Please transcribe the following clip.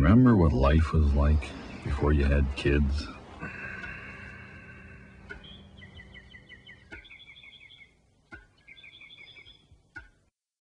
Remember what life was like before you had kids?